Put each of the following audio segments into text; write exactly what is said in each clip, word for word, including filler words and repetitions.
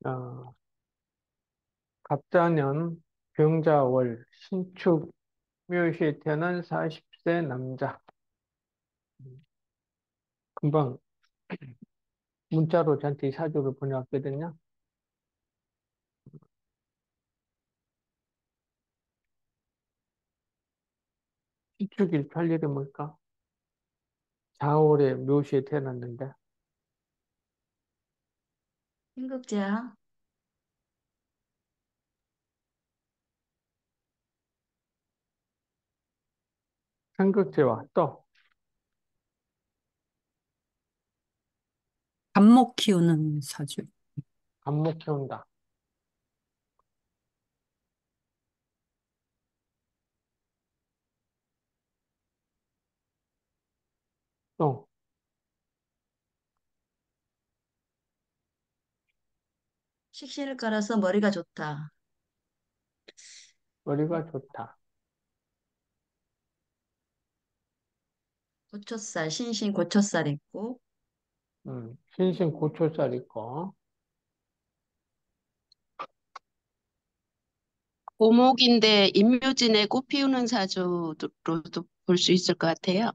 어, 갑자년 병자월 신축 묘시에 태어난 사십 세 남자. 금방 문자로 저한테 이 사주를 보내왔거든요. 신축 일팔일이 뭘까? 사월에 묘시에 태어났는데 신극제야. 삼극제와 또 감목 키우는 사주. 안목 키운다. 또 식신을 깔아서 머리가 좋다. 머리가 좋다. 고초살, 신신 고초살 있고, 음, 신신 고초살 있고 고목인데 임묘진에 꽃 피우는 사주로도 볼 수 있을 것 같아요.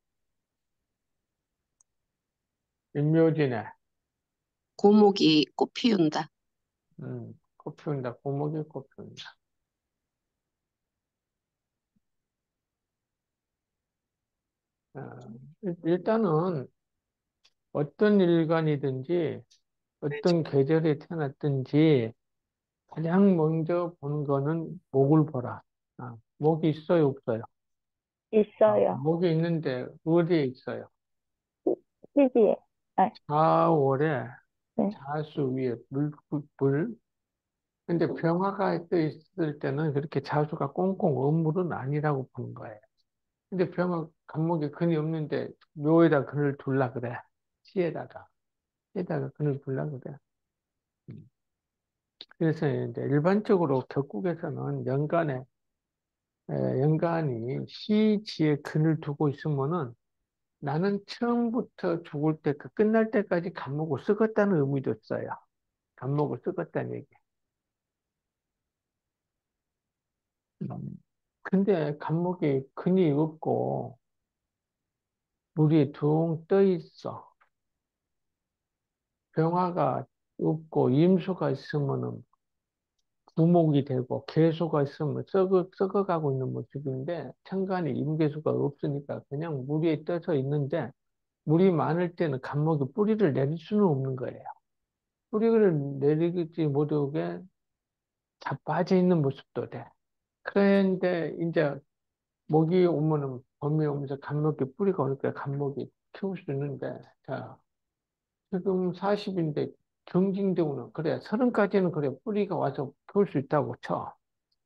인묘진에 고목이 꽃 피운다. 음, 꽃 피운다. 고목이 꽃 피운다. 어, 일- 일단은 어떤 일간이든지 어떤 계절에 태어났든지 가장 먼저 보는 거는 목을 보라. 아, 목이 있어요, 없어요? 아, 있어요. 목이 있는데 어디에 있어요? 시기에. 아, 사월에 네. 자수 위에 물, 물, 물. 근데 병화가 떠 있을 때는 그렇게 자수가 꽁꽁 언 물은 아니라고 보는 거예요. 근데 병화 간목에 근이 없는데 묘에다 근을 둘라 그래. 시에다가. 시에다가 근을 둘라 그래. 음. 그래서 이제 일반적으로 격국에서는 연간에 에, 연간이 시지에 근을 두고 있으면은 나는 처음부터 죽을 때, 그 끝날 때까지 간목을 썩었다는 의미도 있어요. 간목을 썩었다는 얘기. 음. 근데 간목이 근이 없고 물이 둥 떠 있어. 병화가 없고 임수가 있으면은 부목이 되고 개수가 있으면 썩어, 썩어가고 있는 모습인데 천간에 임계수가 없으니까 그냥 물 위에 떠서 있는데 물이 많을 때는 간목이 뿌리를 내릴 수는 없는 거예요. 뿌리를 내리지 못하게 자빠져 있는 모습도 돼. 그런데 이제 목이 오면은 봄이 오면서 간목이 뿌리가 오니까 간목이 키울 수 있는데 자 지금 사십인데 경징되고는 그래 서른까지는 그래 뿌리가 와서 키울 수 있다고 쳐.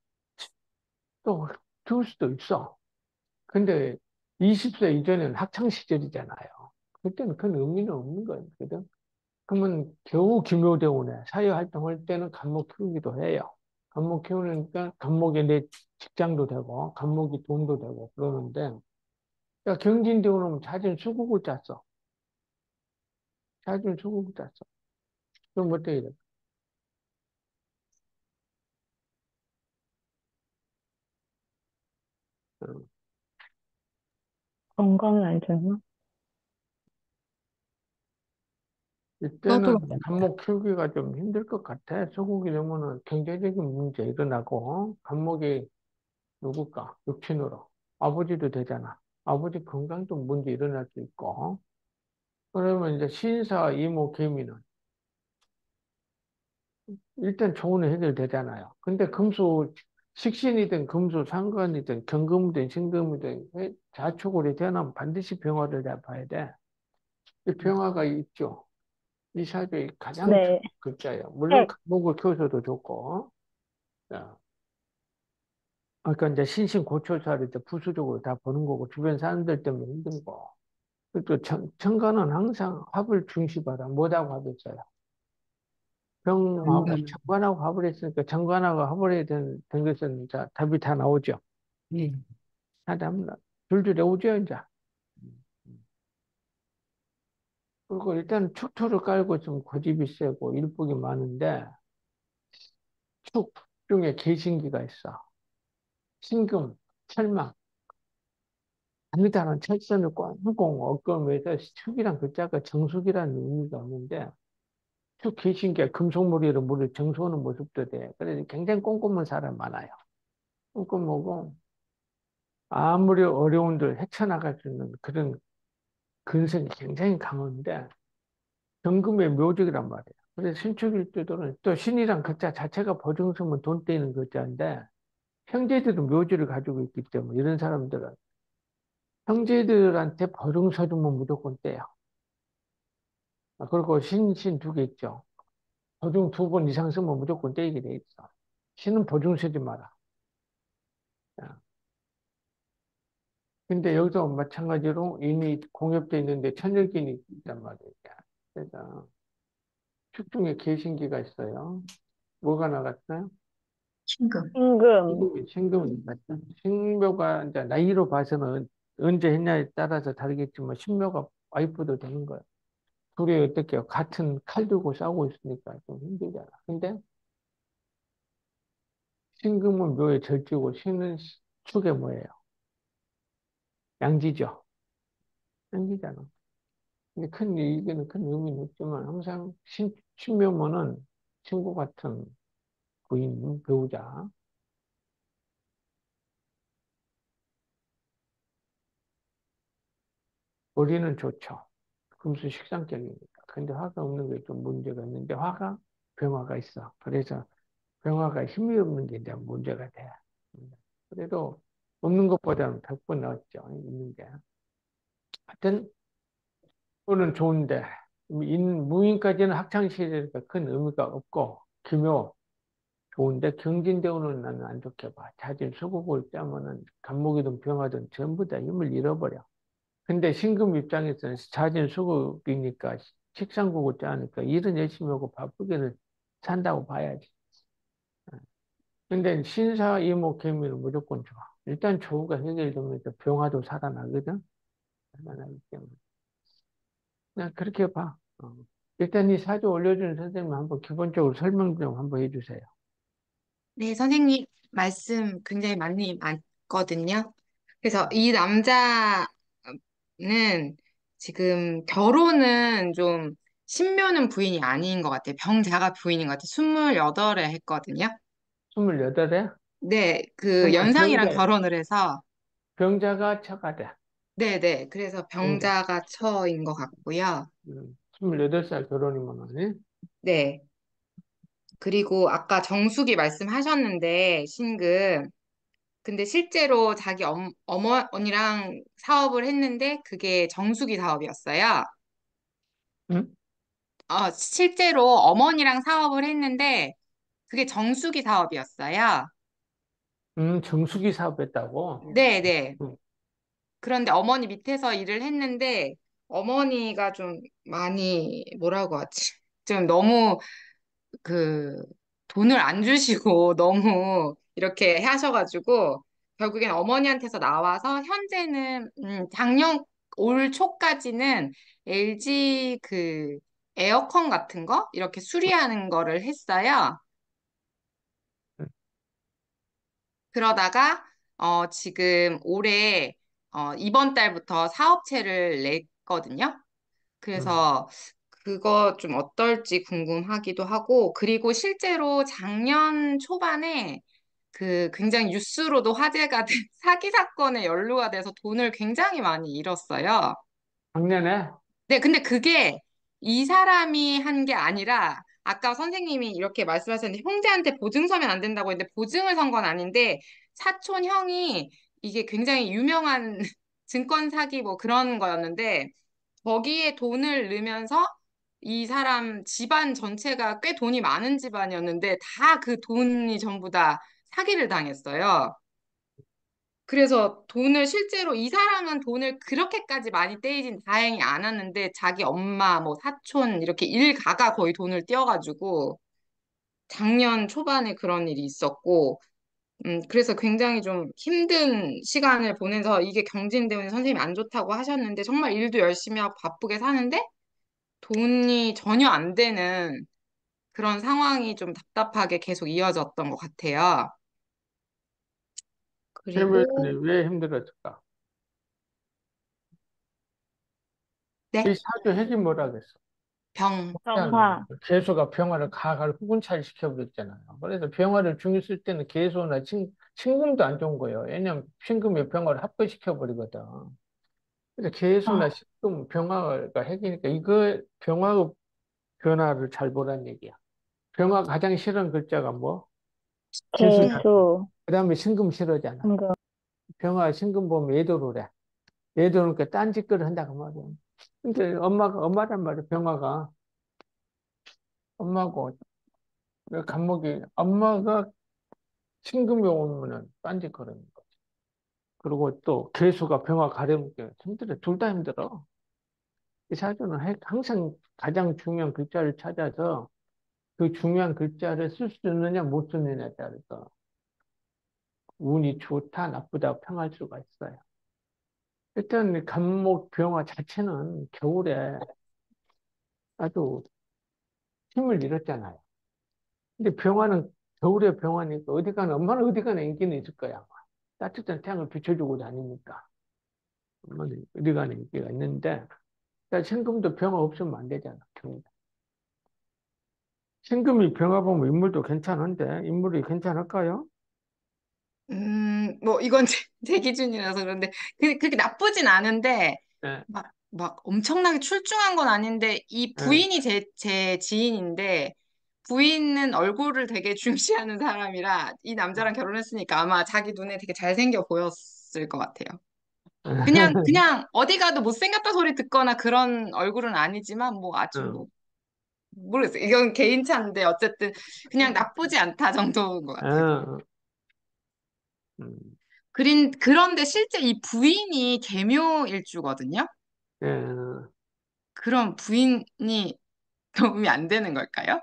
또 키울 수도 있어. 근데 이십 세 이전에는 학창 시절이잖아요. 그때는 그런 의미는 없는 거거든. 그러면 겨우 기묘대원에 사회활동할 때는 간목 키우기도 해요. 간목 키우니까 간목에 내 직장도 되고 간목이 돈도 되고 그러는데 야, 경진대원은 자진 수국을 짰어. 자진 수국을 짰어. 그럼 어떻게 돼? 어, 건강이 안 좋나? 떠돌아 이때는 다닌다. 간목 키우기가 좀 힘들 것 같아. 수국이 되면은 경제적인 문제 일어나고 간목이 누굴까? 육친으로. 아버지도 되잖아. 아버지 건강도 문제 일어날 수 있고. 그러면 이제 신사, 이모, 개미는 일단 좋은 해결되잖아요. 근데 금수, 식신이든 금수, 상관이든 경금이든 신금이든 왜 자축으로 태어나면 반드시 병화를 잡아야 돼. 이 병화가 있죠. 이 사주의 가장 큰 네. 글자예요. 물론 네. 간목을 키워서도 좋고. 자, 그러니까 이제 신신고초사를 이제 부수적으로 다 보는 거고 주변 사람들 때문에 힘들고. 또 청, 청간은 항상 합을 중시받아. 뭐하고 합했어요? 병하고 연간. 청간하고 합을 했으니까 청간하고 합을 해야 된, 된 것은 자, 답이 다 나오죠. 예. 다 답나. 줄줄 나오죠, 이제. 그리고 일단 축토를 깔고 좀 고집이 세고 일복이 많은데 축 중에 계신기가 있어. 신금, 철망, 아미다는 철선을 꽁꽁 얽으면서 축이란 글자가 정숙이라는 의미가 없는데 축 계신기가 금속물이로 물을 정수하는 모습도 돼. 그래서 굉장히 꼼꼼한 사람 많아요. 꼼꼼하고 아무리 어려운들 헤쳐나갈 수 있는 그런 근성이 굉장히 강한데 정금의 묘직이란 말이에요. 그래서 신축일주들은 또 신이란 글자 자체가 보증서면 돈 떼이는 글자인데 형제들은 묘지를 가지고 있기 때문에 이런 사람들은 형제들한테 보증서 주면 무조건 떼요. 아, 그리고 신, 신 두 개 있죠. 보증 두 번 이상 쓰면 무조건 떼이게 돼 있어. 신은 보증 서지 마라. 아, 근데 여기서 마찬가지로 이미 공엽돼 있는데 천일긴이 있단 말이에요. 그래서 축 중에 계신기가 있어요. 뭐가 나갔어요? 신금. 임금, 신금이, 신금이 맞죠? 신묘가 이제 나이로 봐서는 언제 했냐에 따라서 다르겠지만 신묘가 와이프도 되는 거예요. 둘이 어떻게 해요? 같은 칼 들고 싸우고 있으니까 좀 힘들잖아. 근데 신금은 묘의 절지고 신은 시- 축의 뭐예요? 양지죠. 양지잖아. 근데 큰, 이게는 큰 의미는 없지만 항상 신, 신묘면은 친구 같은 부인, 배우자. 머리는 좋죠. 금수 식상격이니까. 근데 화가 없는 게 좀 문제가 있는데 화가 병화가 있어. 그래서 병화가 힘이 없는 게 이제 문제가 돼. 그래도 없는 것보다는 백 번 낫죠. 있는 게. 하여튼 그거는 좋은데 인, 무인까지는 학창 시절이니까 큰 의미가 없고 기묘 좋은데 경진대우는 나는 안 좋게 봐. 자진 수국을 짜면은 간목이든 병화든 전부 다 힘을 잃어버려. 근데 신금 입장에서는 자진 수국이니까 식상국을 짜니까 일은 열심히 하고 바쁘게는 산다고 봐야지. 근데 신사 이목 개미는 무조건 좋아. 일단 조우가 해결되면서 병화도 살아나거든. 살아나기 때문에 그냥 그렇게 봐. 어. 일단 이 사주 올려주는 선생님 한번 기본적으로 설명 좀 한번 해주세요. 네, 선생님 말씀 굉장히 많이 많거든요. 그래서 이 남자는 지금 결혼은 좀 신묘는 부인이 아닌 것 같아요. 병자가 부인인 것 같아요. 스물여덟에 했거든요. 스물여덟에 네, 그 그러면 연상이랑 병자, 결혼을 해서 병자가 처가돼. 네네. 그래서 병자. 병자가 처인 것 같고요. 음, 스물여덟 살 결혼이면 하네. 네. 그리고 아까 정숙이 말씀하셨는데 신금 근데 실제로 자기 엄, 어머니랑 사업을 했는데 그게 정수기 사업이었어요. 응? 어, 실제로 어머니랑 사업을 했는데 그게 정수기 사업이었어요. 음, 정수기 사업했다고? 네, 네. 응. 그런데 어머니 밑에서 일을 했는데 어머니가 좀 많이 뭐라고 하지? 좀 너무 그 돈을 안 주시고 너무 이렇게 하셔가지고 결국엔 어머니한테서 나와서 현재는 음, 작년 올 초까지는 엘지 그 에어컨 같은 거 이렇게 수리하는 거를 했어요. 그러다가 어, 지금 올해 어, 이번 달부터 사업체를 냈거든요. 응. 그래서 그거 좀 어떨지 궁금하기도 하고, 그리고 실제로 작년 초반에 그 굉장히 뉴스로도 화제가 된 사기 사건에 연루가 돼서 돈을 굉장히 많이 잃었어요. 작년에? 네, 근데 그게 이 사람이 한 게 아니라 아까 선생님이 이렇게 말씀하셨는데 형제한테 보증 서면 안 된다고 했는데 보증을 선 건 아닌데 사촌 형이 이게 굉장히 유명한 증권 사기 뭐 그런 거였는데 거기에 돈을 넣으면서 이 사람 집안 전체가 꽤 돈이 많은 집안이었는데 다 그 돈이 전부 다 사기를 당했어요. 그래서 돈을 실제로 이 사람은 돈을 그렇게까지 많이 떼이진 다행히 않았는데 자기 엄마 뭐 사촌 이렇게 일가가 거의 돈을 떼어가지고 작년 초반에 그런 일이 있었고 음 그래서 굉장히 좀 힘든 시간을 보내서 이게 경진 때문에 선생님이 안 좋다고 하셨는데 정말 일도 열심히 하고 바쁘게 사는데 돈이 전혀 안 되는 그런 상황이 좀 답답하게 계속 이어졌던 것 같아요. 최물순이 그리고 왜 힘들었을까? 이 네, 사주 핵이 뭐라겠어? 병. 정화. 개수가 병화를 가갈 후군차를 시켜버렸잖아요. 그래서 병화를 중요 쓸 때는 개수나 신, 신금도 안 좋은 거예요. 왜냐면 신금이 병화를 합병시켜버리거든. 그래서 개수나 아, 신금, 병화가 핵이니까 이거 병화의 변화를 잘 보란 얘기야. 병화 가장 싫은 글자가 뭐? 개수잖아. 개수. 그 다음에 신금 싫어잖아. 금금. 병화, 신금 보면 예도를 해. 예도는 그 딴짓거리 한다고 말이야. 근데 엄마가, 엄마란 말이야, 병화가. 엄마고, 그 간목이, 엄마가 신금이 오면은 딴짓거리는 거. 그리고 또 개수가 병화 가려먹기 힘들어. 둘 다 힘들어. 이 사주는 해- 항상 가장 중요한 글자를 찾아서 그 중요한 글자를 쓸 수 있느냐 못 쓰느냐에 따라서 운이 좋다 나쁘다 평할 수가 있어요. 일단 간목 병화 자체는 겨울에 아주 힘을 잃었잖아요. 근데 병화는 겨울에 병화니까 어디 가나 엄마는 어디 가나 인기는 있을 거야. 아마. 따뜻한 태양을 비춰주고 다니니까 엄마는 어디 가나 인기가 있는데 야, 신금도 병화 없으면 안 되잖아. 경우. 신금이 병화 보면 인물도 괜찮은데 인물이 괜찮을까요? 음, 뭐 이건 제, 제 기준이라서 그런데 그, 그렇게 나쁘진 않은데 예, 막, 막 엄청나게 출중한 건 아닌데 이 예. 부인이 제, 제 지인인데 부인은 얼굴을 되게 중시하는 사람이라 이 남자랑 결혼했으니까 아마 자기 눈에 되게 잘생겨 보였을 것 같아요. 그냥 그냥 어디 가도 못생겼다 소리 듣거나 그런 얼굴은 아니지만 뭐 아주 어, 뭐 모르겠어요. 이건 개인차인데 어쨌든 그냥 나쁘지 않다 정도인 것 같아요. 어, 음, 그린, 그런데 실제 이 부인이 계묘일주거든요. 예, 그럼 부인이 도움이 안 되는 걸까요?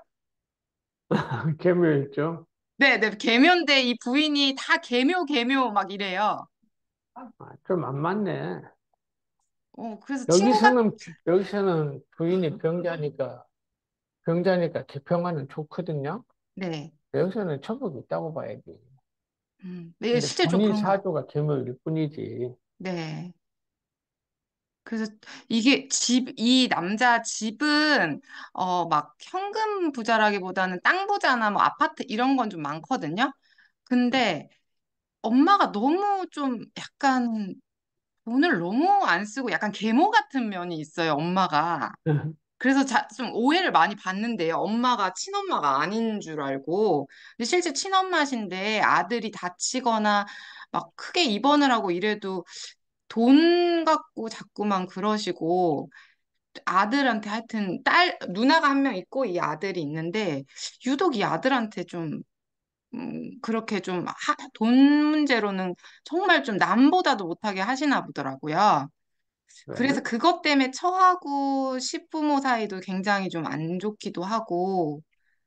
개묘일죠. 네, 네, 계묘인데 이 부인이 다 계묘, 계묘 막 이래요. 아, 좀 안 맞네. 어, 그래서 친구가, 여기서는, 여기서는 부인이 병자니까, 병자니까 개평하는 좋거든요. 네, 여기서는 천국이 있다고 봐야지. 음, 네, 근데 실제 좀 본인 그런 것 같아요. 사주가 개묘일 뿐이지. 네. 그래서 이게 집, 이 남자 집은, 어, 막 현금 부자라기보다는 땅 부자나 뭐 아파트 이런 건 좀 많거든요. 근데 엄마가 너무 좀 약간 돈을 너무 안 쓰고 약간 계모 같은 면이 있어요, 엄마가. 그래서 자, 좀 오해를 많이 받는데요. 엄마가 친엄마가 아닌 줄 알고. 근데 실제 친엄마신데 아들이 다치거나 막 크게 입원을 하고 이래도 돈 갖고 자꾸만 그러시고 아들한테 하여튼 딸, 누나가 한 명 있고 이 아들이 있는데 유독 이 아들한테 좀 음, 그렇게 좀 하- 돈 문제로는 정말 좀 남보다도 못하게 하시나 보더라고요. 그래서 왜? 그것 때문에 처하고 시부모 사이도 굉장히 좀 안 좋기도 하고,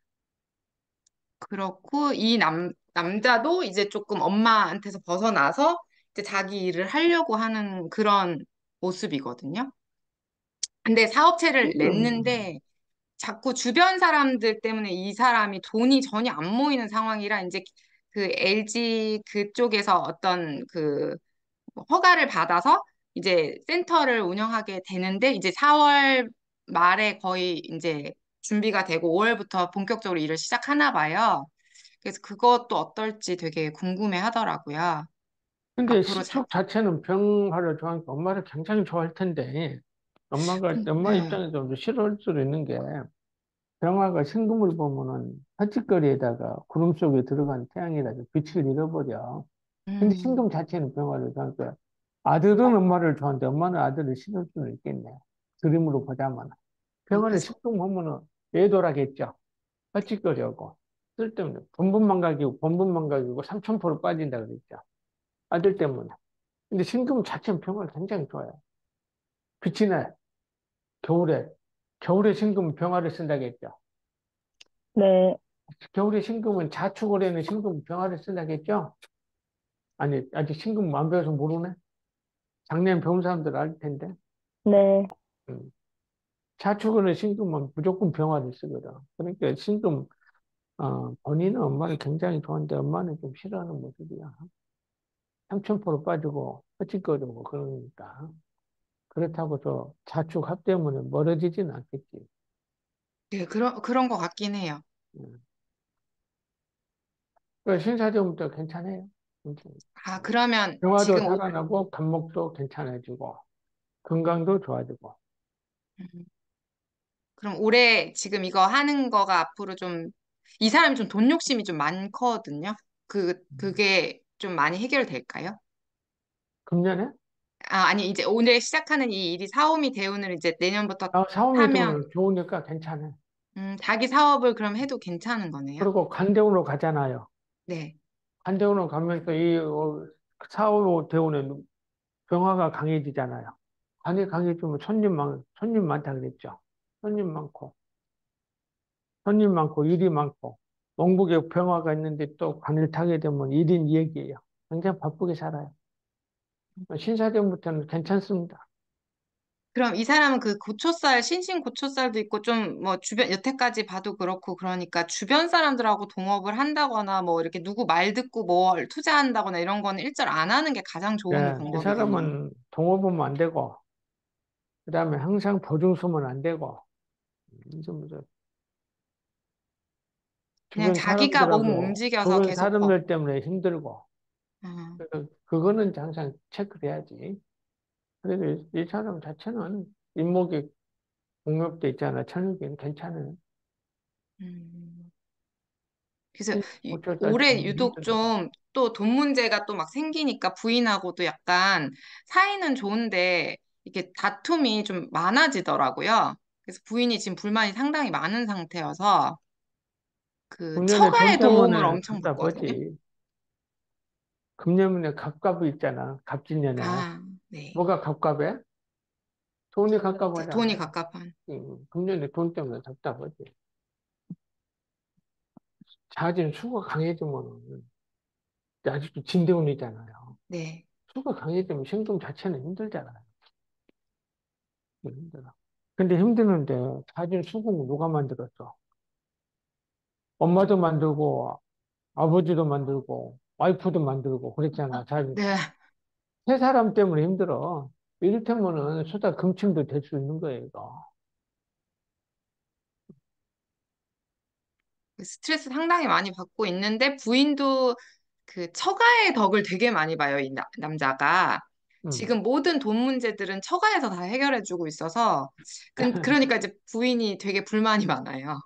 그렇고, 이 남, 남자도 이제 조금 엄마한테서 벗어나서 이제 자기 일을 하려고 하는 그런 모습이거든요. 근데 사업체를 음, 냈는데 자꾸 주변 사람들 때문에 이 사람이 돈이 전혀 안 모이는 상황이라 이제 그 엘지 그쪽에서 어떤 그 허가를 받아서 이제 센터를 운영하게 되는데 이제 사월 말에 거의 이제 준비가 되고 오월부터 본격적으로 일을 시작하나 봐요. 그래서 그것도 어떨지 되게 궁금해 하더라고요. 근데 앞으로 자, 시축 자체는 병화를 좋아하니까 엄마를 굉장히 좋아할 텐데, 엄마가, 근- 엄마 네. 입장에서 좀 싫어할 수도 있는 게, 병화가 신금을 보면은 헛짓거리에다가 구름 속에 들어간 태양이라도 빛을 잃어버려. 근데 음, 신금 자체는 병화를 좋아하니까 아들은 엄마를 좋아하는데 엄마는 아들을 싫을 수는 있겠네. 그림으로 보자면. 어, 병화는 그래서 신금 보면은 애도라겠죠. 헛짓거리하고. 쓸데없는 본분망각이고 본분망각이고 삼천 프로 빠진다 그랬죠. 아들 때문에. 근데 신금 자체는 병화를 굉장히 좋아해요. 빛이 나. 겨울에. 겨울에 신금 병화를 쓴다겠죠. 네, 겨울에 신금은 자축을에는 신금 병화를 쓴다겠죠? 아니, 아직 신금 안 배워서 모르네? 작년 배운 사람들 알 텐데. 네. 음. 자축은은 신금은 무조건 병화를 쓰거든. 그러니까 신금, 어, 본인은 엄마를 굉장히 좋아하는데 엄마는 좀 싫어하는 모습이야. 삼천포로 빠지고 헛짓거리고 그러니까. 그렇다고 저 자축 합 때문에 멀어지지는 않겠지. 네, 그런, 그런 것 같긴 해요. 음. 그 신사점부터 괜찮아요. 괜찮아요. 아, 그러면 병화도 지금, 오, 살아나고 간목도 괜찮아지고 건강도 좋아지고. 음, 그럼 올해 지금 이거 하는 거가 앞으로 좀, 이 사람이 좀 돈 욕심이 좀 많거든요. 그, 그게 좀 많이 해결될까요? 금년에 아, 아니, 이제 오늘 시작하는 이 일이 사오미 대운을 이제 내년부터 아, 사오미 하면, 돈 좋으니까 괜찮아. 음, 자기 사업을 그럼 해도 괜찮은 거네요. 그리고 관대운으로 가잖아요. 네. 관대운으로 가면서 이 어, 사오 대운에 병화가 강해지잖아요. 관이 강해지면 손님 많, 손님 많다 그랬죠. 손님 많고, 손님 많고, 일이 많고, 원국에 병화가 있는데 또 관을 타게 되면 일인 이익이에요. 굉장히 바쁘게 살아요. 신사대운부터는 괜찮습니다. 그럼 이 사람은 그 고초살, 신신 고초살도 있고 좀 뭐 주변, 여태까지 봐도 그렇고 그러니까 주변 사람들하고 동업을 한다거나 뭐 이렇게 누구 말 듣고 뭘 투자한다거나 이런 거는 일절 안 하는 게 가장 좋은 예, 이 방법이겠네요. 사람은 동업하면 안 되고, 그 다음에 항상 보증 서면 안 되고, 이제 뭐죠? 그냥 주변 자기가 몸 사람들하고, 움직여서 주변 계속 버, 사람들 때문에 힘들고, 음, 그래서 그거는 항상 체크를 해야지. 그래도 이, 이 사람 자체는 인목이 공업돼 있잖아. 천육이 괜찮아요. 음. 그래서 신 이- 고철까지 올해 가면 유독 힘들고. 좀 또 돈 문제가 또 막 생기니까 부인하고도 약간 사이는 좋은데 이렇게 다툼이 좀 많아지더라고요. 그래서 부인이 지금 불만이 상당히 많은 상태여서 그 금년에 돈 처가의 도움을 때문에 엄청 받거든요. 답답하지. 금년에 갑갑이 있잖아. 갑진년에. 아, 네. 뭐가 갑갑해? 돈이 자, 돈이 갑갑하잖아. 갑갑한. 음, 금년에 돈 때문에 답답하지. 자진 수가 강해지면 아직도 진대운이잖아요. 네. 수가 강해지면 신금 자체는 힘들잖아요. 힘들어. 근데 힘드는데 자진 수국을 누가 만들었어? 엄마도 만들고 아버지도 만들고 와이프도 만들고 그랬잖아. 자진. 네. 세 사람 때문에 힘들어. 이를테면은 수다 금침도 될 수 있는 거예요, 이거. 스트레스 상당히 많이 받고 있는데 부인도 그 처가의 덕을 되게 많이 봐요, 이 나- 남자가. 음. 지금 모든 돈 문제들은 처가에서 다 해결해주고 있어서, 그, 그러니까 이제 부인이 되게 불만이 많아요.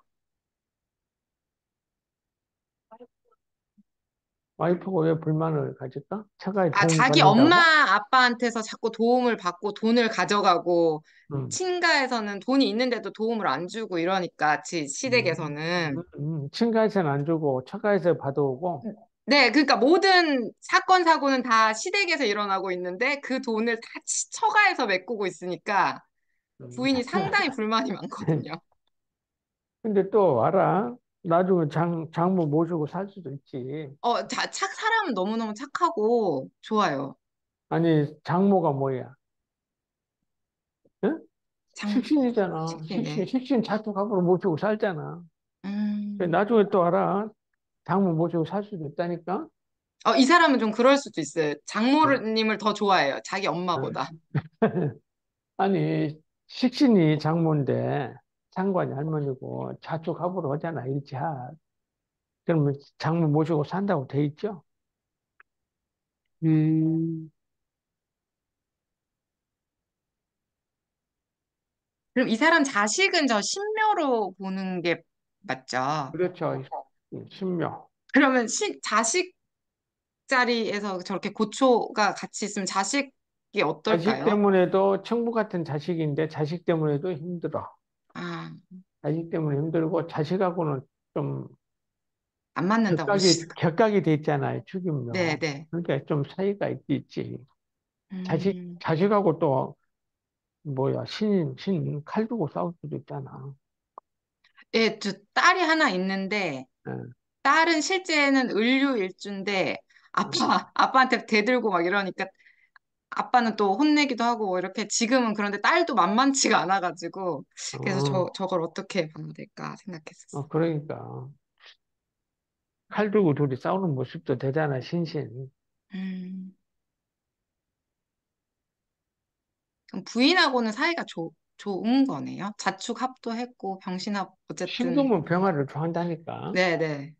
와이프가 왜 불만을 가질까? 처가에 아, 도움 자기 엄마 받는다고? 아빠한테서 자꾸 도움을 받고 돈을 가져가고, 음. 친가에서는 돈이 있는데도 도움을 안 주고 이러니까, 지- 음, 시댁에서는. 음, 음. 친가에서는 안 주고 처가에서 받아오고. 네, 그러니까 모든 사건, 사고는 다 시댁에서 일어나고 있는데 그 돈을 다 치- 처가에서 메꾸고 있으니까 음. 부인이 상당히 불만이 많거든요. 근데 또 알아? 나중에 장, 장모 모시고 살 수도 있지. 어, 자, 착, 사람은 너무너무 착하고 좋아요. 아니, 장모가 뭐야? 응? 장, 식신이잖아. 식신, 식신네. 식신 자축합으로 모시고 살잖아. 그래, 음, 나중에 또 알아? 장모 모시고 살 수도 있다니까? 어, 이 사람은 좀 그럴 수도 있어요. 응. 장모님을 더 좋아해요. 자기 엄마보다. 아니, 식신이 장모인데, 상관이 할머니고, 자축합으로 하잖아, 일치합. 그러면 장모 모시고 산다고 돼 있죠? 음, 그럼 이 사람 자식은 저 신묘로 보는 게 맞죠? 그렇죠. 신묘. 그러면 시, 자식 자리에서 저렇게 고초가 같이 있으면 자식이 자식 어떨까요? 때문에도 청부 같은 자식인데, 자식 때문에도 힘들어. 아, 자식 때문에 힘들고, 자식하고는 좀 안 맞는다고 격각이, 보시니까. 격각이 돼 있잖아요, 네, 축이면. 네. 그러니까 좀 사이가 있, 있지. 자식, 음, 자식하고 또, 뭐야, 신, 신, 칼 두고 싸울 수도 있잖아. 예, 저 딸이 하나 있는데, 예, 딸은 실제는 을류일주인데, 아빠, 음, 아빠한테 대들고 막 이러니까, 아빠는 또 혼내기도 하고 뭐 이렇게 지금은 그런데 딸도 만만치가 않아가지고 그래서 저 어, 저걸 어떻게 봐야 될까 생각했었어요. 어, 그러니까. 칼 들고 둘이 싸우는 모습도 되잖아, 신신. 음, 그럼 부인하고는 사이가 좋 좋은 거네요. 자축합도 했고 병신합 어쨌든 신금은 병화를 좋아한다니까. 네네.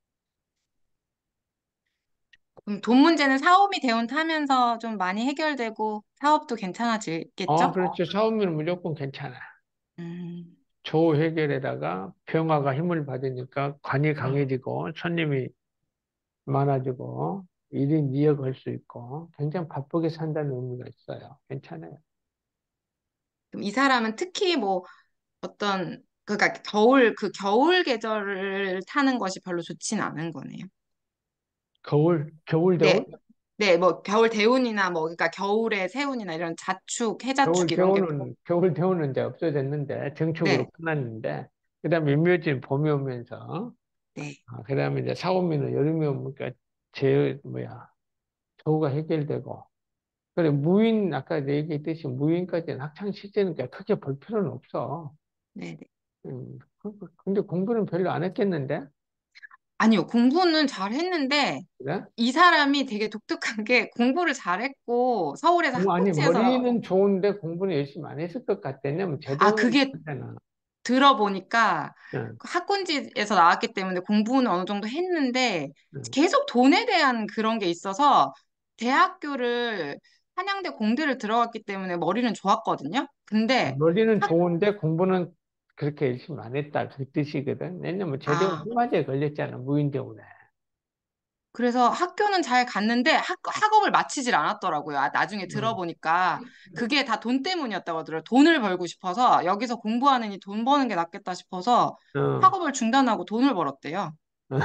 그럼 돈 문제는 사오미 대운 타면서 좀 많이 해결되고 사업도 어, 괜찮아지겠죠? 그렇죠. 싸우면 무조건 괜찮아. 음, 조 해결에다가 병화가 힘을 받으니까 관이 강해지고 손님이 많아지고 일이 이어갈 수 있고 굉장히 바쁘게 산다는 의미가 있어요. 괜찮아요. 그럼 이 사람은 특히 뭐 어떤 그러니까 겨울 그 겨울 계절을 타는 것이 별로 좋진 않은 거네요. 겨울, 겨울 대원? 네. 네, 뭐 겨울 대운이나 뭐 그러니까 겨울의 세운이나 이런 자축, 겨울 해자축 이런 게 뭐, 대원은, 겨울 대원은 이제 없어졌는데 정축으로 네. 끝났는데 그다음에 임묘진 봄이 오면서 네. 아, 그다음에 이제 사오미는 여름이 오니까 제 뭐야 조우가 해결되고 그래 무인 아까 내 얘기했듯이 무인까지는 학창 시절이니까 크게 볼 필요는 없어. 네. 네. 음, 그- 그- 근데 공부는 별로 안 했겠는데 아니요. 공부는 잘 했는데 그래? 이 사람이 되게 독특한 게 공부를 잘했고 서울에서 뭐 아니 학국지에서 머리는 좋은데 공부는 열심히 안 했을 것 같아. 왜냐면 아 제대로 그게 했잖아. 들어보니까 응, 그 학군지에서 나왔기 때문에 공부는 어느 정도 했는데 응. 계속 돈에 대한 그런 게 있어서 대학교를 한양대 공대를 들어갔기 때문에 머리는 좋았거든요. 근데 머리는 학, 좋은데 공부는 그렇게 열심히 안 했다. 그 뜻이거든. 왜냐면 제대로 아, 한마디에 걸렸잖아. 무인 때문에. 그래서 학교는 잘 갔는데 학, 학업을 마치질 않았더라고요. 아, 나중에 응, 들어보니까 그게 다 돈 때문이었다고 하더라고요. 돈을 벌고 싶어서 여기서 공부하느니 돈 버는 게 낫겠다 싶어서 응. 학업을 중단하고 돈을 벌었대요.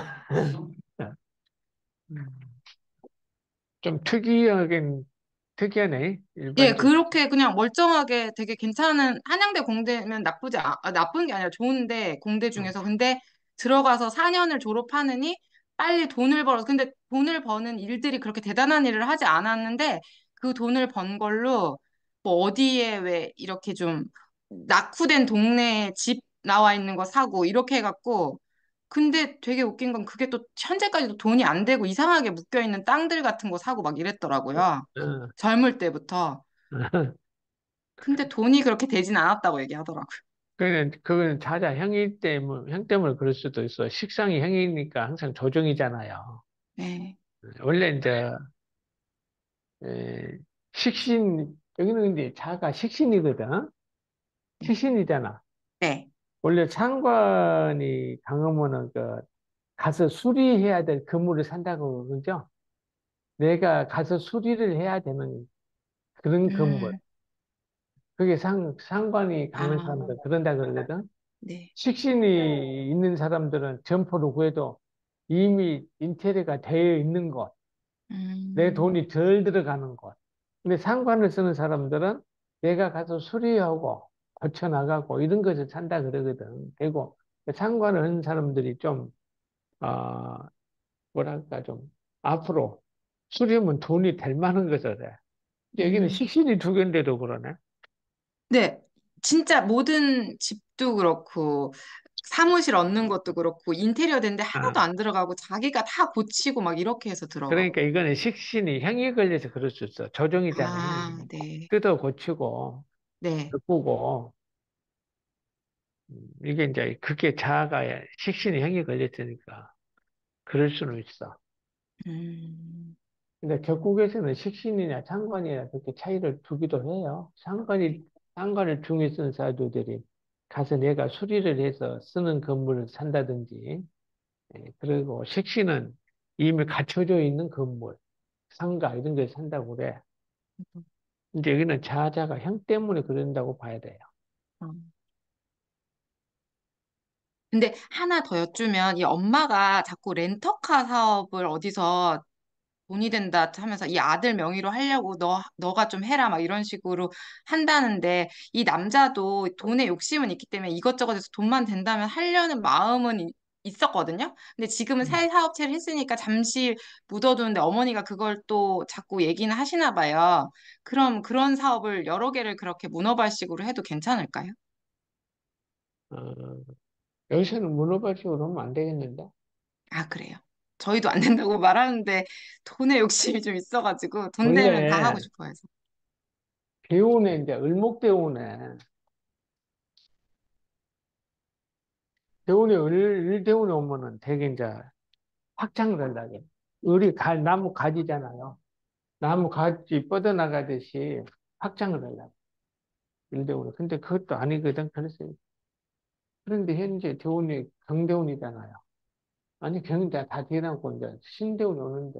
좀 특이하긴 특이하네. 예, 일반적으로. 그렇게 그냥 멀쩡하게 되게 괜찮은 한양대 공대면 나쁘지 아, 아, 나쁜 게 아니라 좋은데 공대 중에서 근데 들어가서 사 년을 졸업하느니 빨리 돈을 벌어. 근데 돈을 버는 일들이 그렇게 대단한 일을 하지 않았는데 그 돈을 번 걸로 뭐 어디에 왜 이렇게 좀 낙후된 동네에 집 나와 있는 거 사고 이렇게 해갖고 근데 되게 웃긴 건 그게 또 현재까지도 돈이 안 되고 이상하게 묶여 있는 땅들 같은 거 사고 막 이랬더라고요. 응. 젊을 때부터. 근데 돈이 그렇게 되진 않았다고 얘기하더라고요. 그는 그건 자자 형이 때문에 형 때문에 그럴 수도 있어. 식상이 형이니까 항상 조정이잖아요. 네. 원래 이제 에, 식신 여기는 이제 자가 식신이거든. 네. 식신이잖아. 네. 원래 상관이 강하면은 그 가서 수리해야 될 건물을 산다고 그러죠. 내가 가서 수리를 해야 되는 그런 건물. 음, 그게 상 상관이 강한 아, 사람들 그런다 그러거든. 네. 식신이 있는 사람들은 점포를 구해도 이미 인테리어가 되어 있는 곳, 내 음, 돈이 덜 들어가는 곳. 근데 상관을 쓰는 사람들은 내가 가서 수리하고 고쳐나가고 이런 것을 산다 그러거든. 그리고 상관을 하는 사람들이 좀, 아, 뭐랄까, 좀, 앞으로 수리하면 돈이 될 만한 것을 해. 여기는 음. 식신이 두 개인데도 그러네. 네. 진짜 모든 집도 그렇고, 사무실 얻는 것도 그렇고, 인테리어 되는데 하나도 아, 안 들어가고, 자기가 다 고치고 막 이렇게 해서 들어가고. 그러니까 이거는 식신이 형이 걸려서 그럴 수 있어. 조정이잖아. 아, 네. 뜯어 고치고, 네. 바꾸고, 음, 이게 이제 그게 자아가 식신이 형이 걸렸으니까 그럴 수는 있어. 음, 근데 격국에서는 식신이냐 상관이냐 그렇게 차이를 두기도 해요. 상관이, 상관을 중에 쓰는 사주들이 가서 내가 수리를 해서 쓰는 건물을 산다든지, 예, 그리고 식신은 이미 갖춰져 있는 건물, 상가 이런 걸 산다고 그래. 근데 여기는 자아자가 형 때문에 그런다고 봐야 돼요. 어. 근데 하나 더 여쭈면 이 엄마가 자꾸 렌터카 사업을 어디서 돈이 된다 하면서 이 아들 명의로 하려고 너, 너가 좀 해라 막 이런 식으로 한다는데 이 남자도 돈에 욕심은 있기 때문에 이것저것에서 돈만 된다면 하려는 마음은 이- 있었거든요. 근데 지금은 음. 새 사업체를 했으니까 잠시 묻어두는데 어머니가 그걸 또 자꾸 얘기는 하시나 봐요. 그럼 그런 사업을 여러 개를 그렇게 문어발식으로 해도 괜찮을까요? 어, 여기서는 문어발식으로 하면 안 되겠는데? 아, 그래요. 저희도 안 된다고 말하는데 돈에 욕심이 좀 있어가지고 돈 되면 다 하고 원래 싶어 해서. 대운에 이제 을목대운에 대운에 을, 을대운에 오면은 되게 이제 확장을 하려고. 을이 갈 나무 가지잖아요. 나무 가지 뻗어나가듯이 확장을 하려고. 을대운에. 근데 그것도 아니거든. 그래서 그런데 현재 대운이 경대운이잖아요. 아니 경대 다 지나고 이제 신대운이 오는데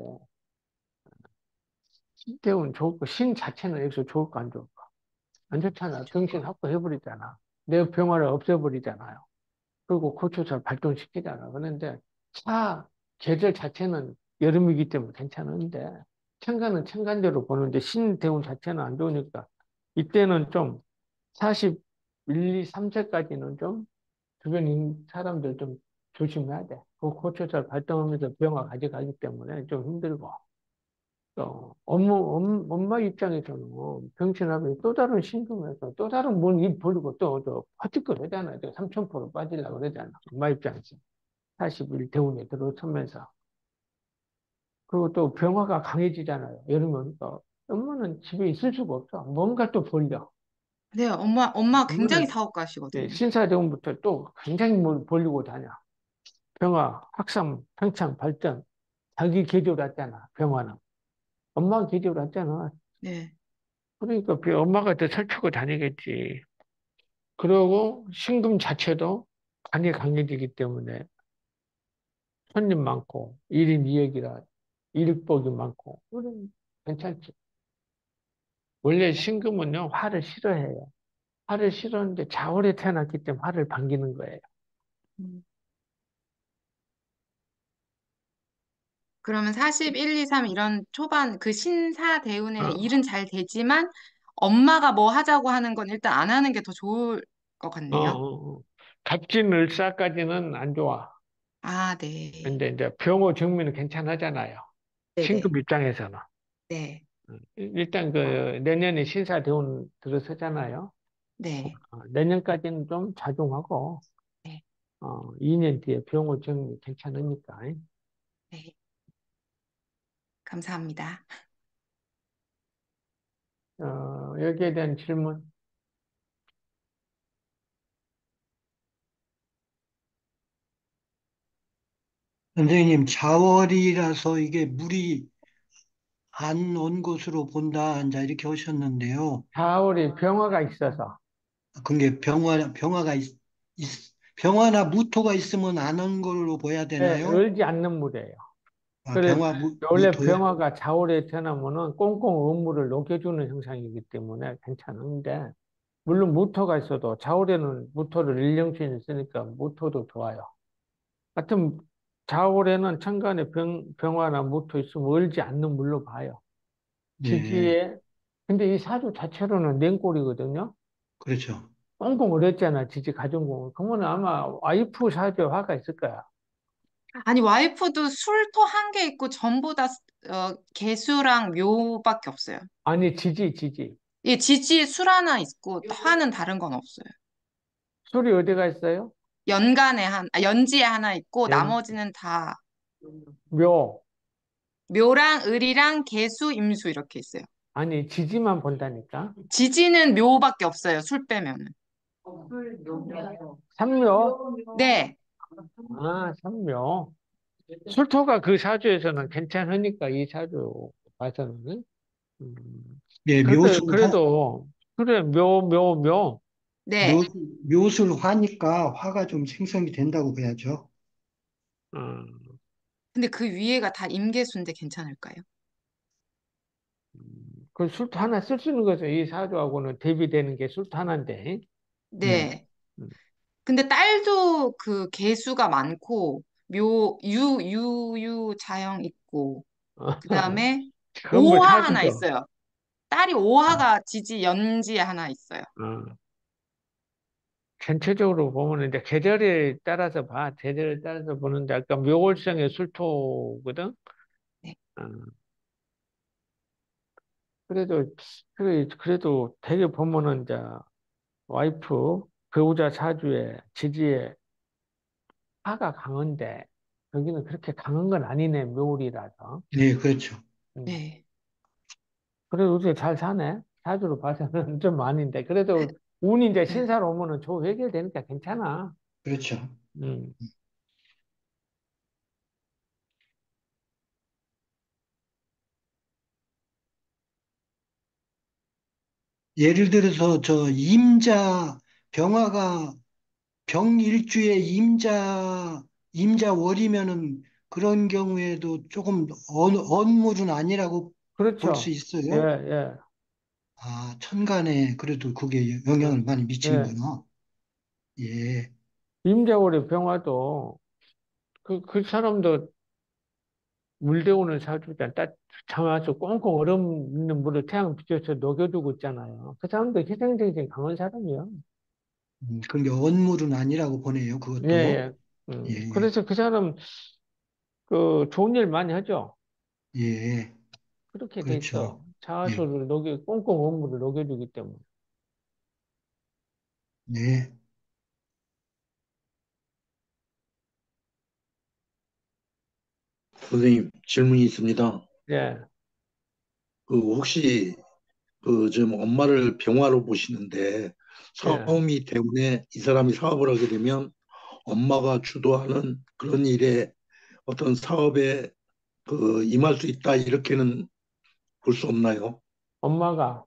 신대운 좋고 신 자체는 여기서 좋을까 안 좋을까? 안 좋잖아. 병신 확보해버리잖아. 내 병화를 없애버리잖아요. 그리고 고초잘 발동시키잖아. 그런데 차 계절 자체는 여름이기 때문에 괜찮은데 천간은 천간대로 보는데 신대운 자체는 안 좋으니까 이때는 좀 사십일, 이, 삼 세까지는 좀 주변 인- 사람들 좀 조심해야 돼. 그 고초잘 발동하면서 병화 가져가기 때문에 좀 힘들고 또 엄마, 엄- 엄마 입장에서는 병신하면 또 다른 신금에서 또 다른 뭔입 벌리고 또저 퍼티끌 하잖아요. 삼천포로 빠지려고 그러잖아. 엄마 입장에서. 사십일 대운에 들어서면서. 그리고 또 병화가 강해지잖아요. 여름에 오니까. 엄마는 집에 있을 수가 없어. 뭔가 또 벌려. 네, 엄마, 엄마 굉장히 엄마는 예, 사업가시거든요. 신사대운부터 또 굉장히 뭘 벌리고 다녀. 병화, 확산, 평창, 발전. 자기 계절 왔잖아. 병화는. 엄마가 계절 왔잖아. 네. 그러니까 그 엄마가 더 설치고 다니겠지. 그러고 신금 자체도 간이 강해지기 때문에 손님 많고 일 인 이 역이라 일복이 많고 그럼 괜찮지. 원래 신금은요 화를 싫어해요. 화를 싫어하는데 자월에 태어났기 때문에 화를 반기는 거예요. 음. 그러면 사십일, 이, 삼 이런 초반 그 신사 대운에 어, 일은 잘 되지만 엄마가 뭐 하자고 하는 건 일단 안 하는 게 더 좋을 것 어, 같네요. 어. 어. 갑진을사까지는 안 좋아. 아, 네. 근데 이제 병호 정미는 괜찮아잖아요. 네네. 신금 입장에서는. 네. 일단 그 내년에 신사 대운 들어서잖아요. 네. 어, 내년까지는 좀 자중하고 네. 어, 이 년 뒤에 병호 정리 괜찮으니까. 네. 감사합니다. 어, 여기에 대한 질문. 선생님, 자월이라서 이게 물이 안 온 것으로 본다, 이제 이렇게 하셨는데요. 사월에 병화가 있어서 그게 병화, 병화가 있, 있- 병화나 무토가 있으면 안 온 걸로 봐야 예, 되나요? 얼지 않는 물이에요. 아, 그래 병화, 무, 원래 무토요? 병화가 자월에 태어나면은 꽁꽁 얼물을 녹여주는 형상이기 때문에 괜찮은데 물론 무토가 있어도 자월에는 무토를 일령신이 쓰니까 무토도 좋아요. 하여튼 자월에는 천간에 병, 병화나 무토 있으면 얼지 않는 물로 봐요. 예, 지지에 근데 이 사주 자체로는 냉골이거든요. 그렇죠. 꽁꽁 얼었잖아, 지지 가정공은. 그러면 아마 와이프 사주에 화가 있을 거야. 아니, 와이프도 술토 한 개 있고 전부 다 어, 개수랑 묘밖에 없어요. 아니, 지지, 지지. 예, 지지에 술 하나 있고 화는 다른 건 없어요. 술이 어디가 있어요? 연간에 한, 아, 연지에 하나 있고 연, 나머지는 다 묘. 묘랑 을이랑 개수, 임수 이렇게 있어요. 아니, 지지만 본다니까. 지지는 묘밖에 없어요. 술 빼면은. 삼묘? 네, 아, 삼묘. 술토가 그 사주에서는 괜찮으니까 이 사주 봐서는. 음, 예, 그래, 묘술, 화, 그래도, 그래, 묘, 묘, 묘. 네. 묘술, 묘술 화니까 화가 좀 생성이 된다고 봐야죠. 음, 근데 그 위에가 다 임계수인데 괜찮을까요? 그 술토 하나 쓸 수 있는 거죠. 이 사주하고는 대비되는 게 술토 하나인데. 네. 네. 음. 근데 딸도 그 개수가 많고 묘, 유, 유, 유 자형 있고 그 다음에 그건 뭐 오화 하나 사주죠. 있어요. 딸이 오화가 지지 연지에 하나 있어요. 어. 전체적으로 보면 이제 계절에 따라서 봐. 계절에 따라서 보는데 아까 묘월성의 술토거든. 네. 어, 그래도 그래 그래도 되게 보면은 이제 와이프 배우자 사주에 지지에 화가 강한데 여기는 그렇게 강한 건 아니네 묘월이라서. 네, 그렇죠. 음. 네. 그래도 어떻게 잘 사네. 사주로 봐서는 좀 아닌데 그래도 운이 이제 네. 신사로 오면은 조 해결되니까 괜찮아. 그렇죠. 음. 예를 들어서 저 임자 병화가 병일주에 임자 임자월이면은 그런 경우에도 조금 언, 언물은 아니라고 볼 수 그렇죠. 예, 있어요. 예, 아, 천간에 그래도 그게 예, 영향을 많이 예. 미치는구나. 예. 임자월의 병화도 그, 그 사람도 물대우는 사주잖아. 딱 장아서 꽁꽁 얼음 있는 물을 태양 비춰서 녹여주고 있잖아요. 그 사람도 희생정신이 강한 사람이야. 음, 그게 언물은 아니라고 보네요. 예, 그것도. 예. 음, 예, 그래서 그 사람 그 좋은 일 많이 하죠. 예, 그렇게 돼 그렇죠. 있어. 예, 자아수를 녹여, 꽁꽁 얼음 물을 녹여주기 때문에. 네. 선생님, 질문이 있습니다. 예, 그 혹시 그 좀 엄마를 병화로 보시는데 예. 사오미 때문에 이 사람이 사업을 하게 되면 엄마가 주도하는 그런 일에 어떤 사업에 그 임할 수 있다 이렇게는 볼 수 없나요? 엄마가,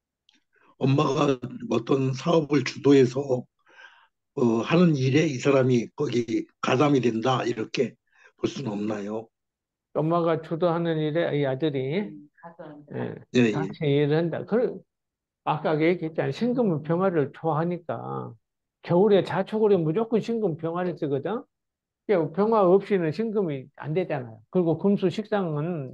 엄마가 어떤 사업을 주도해서 어, 하는 일에 이 사람이 거기 가담이 된다 이렇게 볼 수는 없나요? 엄마가 주도하는 일에 이 아들이, 예, 예, 예. 같이 일을 한다. 그, 아까 얘기했잖아요. 신금은 병화를 좋아하니까 겨울에 자초골에 무조건 신금 병화를 쓰거든. 그러니까 병화 없이는 신금이 안 되잖아요. 그리고 금수 식상은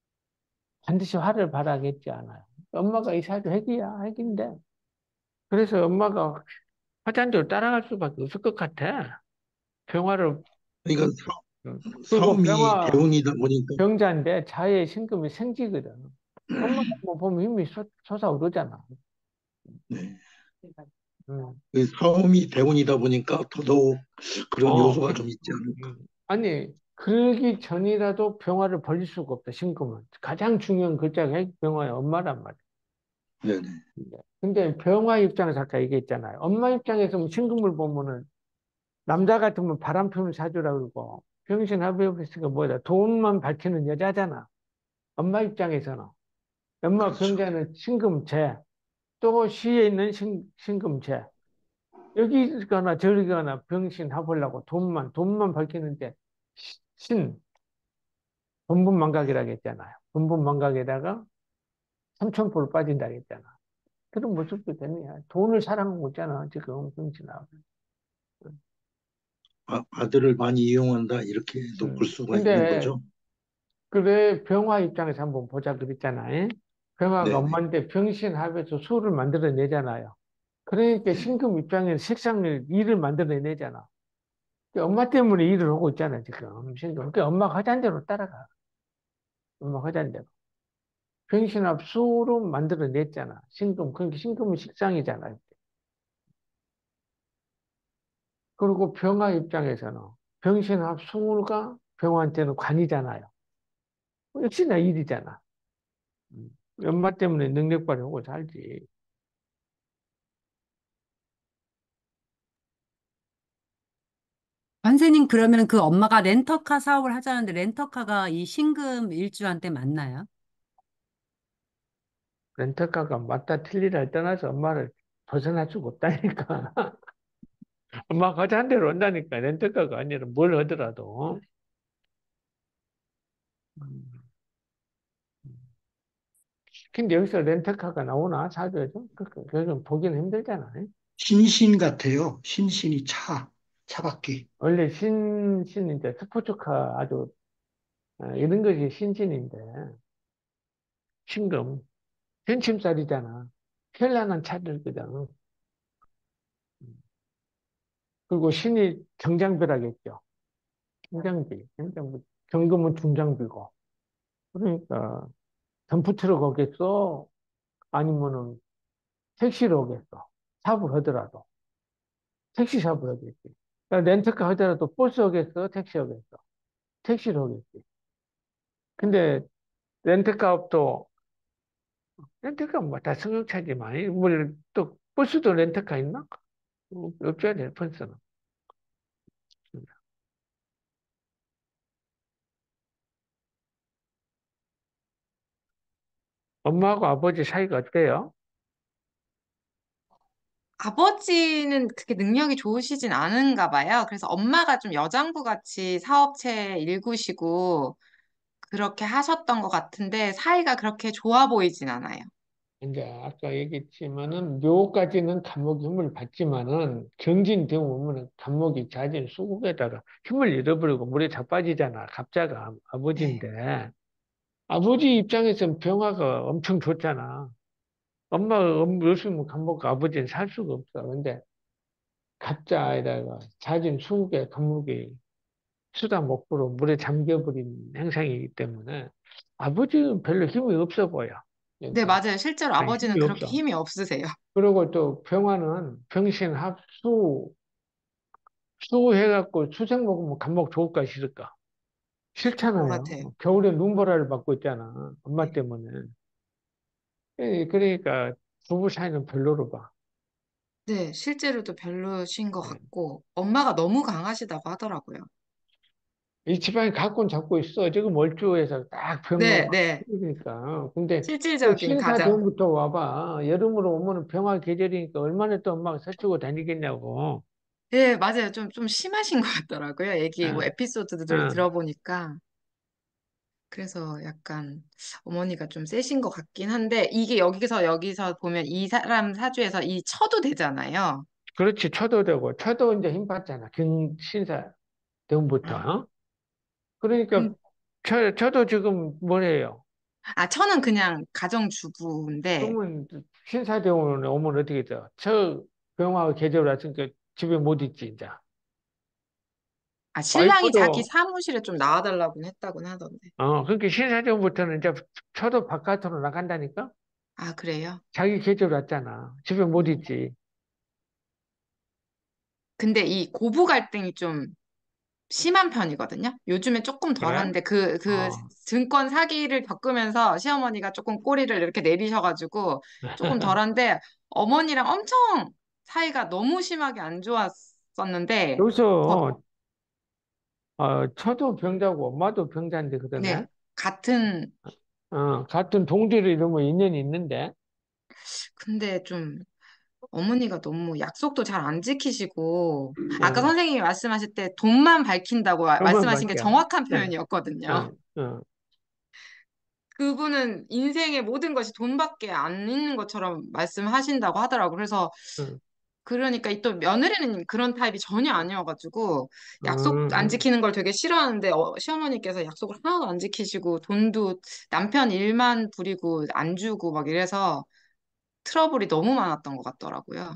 반드시 화를 발하겠지 않아요. 엄마가 이 사주 핵이야, 핵인데. 그래서 엄마가 화잔대로 따라갈 수밖에 없을 것 같아. 병화를, 그러니까 음. 사, 그리고 사오미 병화 대운이다 보니까 병자인데 자의 신금이 생기거든. 엄마가 뭐 보면 힘이 솟, 솟아오르잖아. 네. 음. 그 사오미 대운이다 보니까 더더욱 그런 어, 요소가 그, 좀 있지 않을까. 음. 아니, 그러기 전이라도 병화를 벌릴 수가 없다, 신금은. 가장 중요한 글자가 핵 병화의 엄마란 말이야. 네네. 근데 병화 입장에서 아까 얘기했잖아요. 엄마 입장에서 뭐 신금을 보면은 남자 같으면 바람 피우는 사주라 그러고 병신 합의했으니까 뭐다. 돈만 밝히는 여자잖아. 엄마 입장에서는. 엄마 그렇죠. 병자는 신금제, 또 시에 있는 신, 신금제. 여기 가나 저리 가나 병신 합하려고 돈만, 돈만 밝히는데 시- 신, 본분망각이라고 했잖아요. 본분망각에다가 삼천포를 빠진다고 했잖아. 그런 모습도 되네요. 돈을 사랑하고 있잖아, 지금 병신아. 아, 아들을 많이 이용한다 이렇게도 볼 음. 수가 있는 근데 거죠. 그래 병화 입장에서 한번 보자 그랬잖아요. 병화가 네네. 엄마인데 병신합에서 수를 만들어내잖아요. 그러니까 네. 신금 입장에서 색상을 일을 만들어내잖아. 그 엄마 때문에 일을 하고 있잖아 지금 신금. 그 엄마가 하자는 대로 따라가. 엄마가 하자는 대로. 병신합 수로 만들어냈잖아. 신금. 그러니까 신금은 식상이잖아. 그리고 병화 입장에서는 병신합 수가 병화한테는 관이잖아요. 역시나 일이잖아. 음. 엄마 때문에 능력 발휘하고 살지. 선생님, 그러면 그 엄마가 렌터카 사업을 하자는데 렌터카가 이 신금 일주한테 맞나요? 렌터카가 맞다 틀리다를 떠나서 엄마를 벗어날 수가 없다니까. 엄마가 하자는 대로 한다니까. 렌터카가 아니라 뭘 하더라도. 음. 근데 여기서 렌터카가 나오나? 사주에서? 그, 그, 그건 보기는 힘들잖아. 신신 같아요. 신신이 차, 차바퀴. 원래 신, 신, 이제 스포츠카 아주, 어, 이런 것이 신신인데, 신금, 현침살이잖아. 현란한 차들거든. 그리고 신이 경장비라겠죠. 경장비, 경장비. 경금은 중장비고. 그러니까 덤프트럭 오겠어? 아니면은 택시를 오겠어? 샵을 하더라도. 택시 샵을 하겠지. 그러니까 렌트카 하더라도 버스 오겠어? 택시 오겠어? 택시를 오겠지. 근데 렌트카업도 렌트카 뭐 다 승용차지만 뭐또 버스도 렌트카 있나? 어, 없어야 돼 버스는. 엄마하고 아버지 사이가 어때요? 아버지는 그렇게 능력이 좋으시진 않은가 봐요. 그래서 엄마가 좀 여장부 같이 사업체 일구시고 그렇게 하셨던 것 같은데 사이가 그렇게 좋아 보이진 않아요. 이제 아까 얘기했지만은 묘까지는 감목이 힘을 받지만은 경진 되면 감목이 자진 수국에다가 힘을 잃어버리고 물에 자빠지잖아. 갑자가 네. 아버지인데 아버지 입장에서는 병화가 엄청 좋잖아. 엄마가 없- 없으면 감목 아버지는 살 수가 없어. 근데 갑자에다가 자진 수국에 감목이 수다 못보로 물에 잠겨버린 행상이기 때문에 아버지는 별로 힘이 없어 보여. 네, 그러니까 맞아요. 실제로 아니, 아버지는 힘이 그렇게 없어. 힘이 없으세요. 그리고 또 병화는 병신 합수 수해갖고 수색 먹으면 감목 좋을까 싫을까? 좋을 것 같아요. 싫잖아요. 겨울에 눈보라를 받고 있잖아. 엄마 네. 때문에. 예, 그러니까 부부 사이는 별로로 봐. 네, 실제로도 별로신 것 예. 같고 엄마가 너무 강하시다고 하더라고요. 이 집안이 갖고는 잡고 있어. 지금 월주에서 딱 병화가 네, 네. 그러니까. 근데 또 실질적인 가장. 신사대원부터 와봐. 여름으로 오면은 병화 계절이니까 얼마나 또 엄마가 서치고 다니겠냐고. 네, 맞아요. 좀, 좀 심하신 것 같더라고요. 얘기, 뭐, 어, 에피소드들을 어. 들어보니까. 그래서 약간 어머니가 좀 세신 것 같긴 한데, 이게 여기서, 여기서 보면 이 사람 사주에서 이 쳐도 되잖아요. 그렇지. 쳐도 되고. 쳐도 이제 힘 받잖아. 경, 신사대원부터. 아, 어? 그러니까 근, 저, 저도 지금 뭐래요? 아, 쳐는 그냥 가정주부인데, 그러면 신사대원에 오면 어떻게 돼? 저 병화가 계절 왔으니까 집에 못 있지, 이제. 아, 신랑이 자기 와이프도, 사무실에 좀 나와달라고 했다고 하던데. 어, 그러니까 신사대원부터는 이제 저도 바깥으로 나간다니까? 아, 그래요? 자기 계절 왔잖아. 집에 못 음. 있지. 근데 이 고부 갈등이 좀 심한 편이거든요. 요즘에 조금 그래? 덜한데 그, 그 어. 증권 사기를 겪으면서 시어머니가 조금 꼬리를 이렇게 내리셔가지고 조금 덜한데 어머니랑 엄청 사이가 너무 심하게 안 좋았었는데 거- 여기서, 어, 저도 병자고 엄마도 병자인데 그러네? 네, 같은 어, 같은 동지를 이러면 인연이 있는데? 근데 좀 어머니가 너무 약속도 잘 안 지키시고 아까 어, 선생님이 말씀하실 때 돈만 밝힌다고 와- 그만 말씀하신 게 밖에. 정확한 네. 표현이었거든요. 어, 어, 그분은 인생의 모든 것이 돈밖에 안 있는 것처럼 말씀하신다고 하더라고요. 그래서 어, 그러니까 이 또 며느리는 그런 타입이 전혀 아니어가지고 어, 약속 안 어. 지키는 걸 되게 싫어하는데 어, 시어머니께서 약속을 하나도 안 지키시고 돈도 남편 일만 부리고 안 주고 막 이래서 트러블이 너무 많았던 것 같더라고요.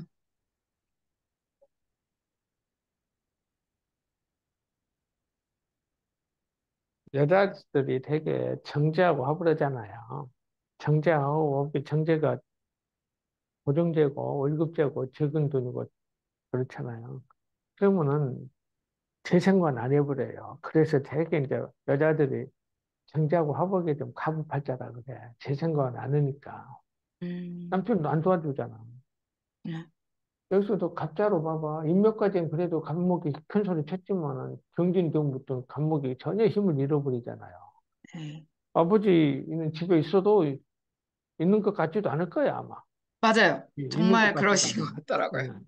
여자들이 되게 정제하고 화불하잖아요. 정제하고, 그 정제가 고정제고, 월급제고, 적은 돈이고, 그렇잖아요. 그러면은 재생관 안 해버려요. 그래서 되게 이제 여자들이 정제하고 화복에 좀 가부팔자라 그래. 재생관 안 하니까. 음, 남편도 안 도와주잖아. 네, 여기서도 가짜로 봐봐. 인명까지는 그래도 감목이 큰 소리 쳤지만은 경진병부터 감목이 전혀 힘을 잃어버리잖아요. 네. 아버지는 집에 있어도 있는 것 같지도 않을 거야, 아마. 맞아요. 이- 있는 것 정말 같지도 그러신 것 않아. 같더라고요. 응.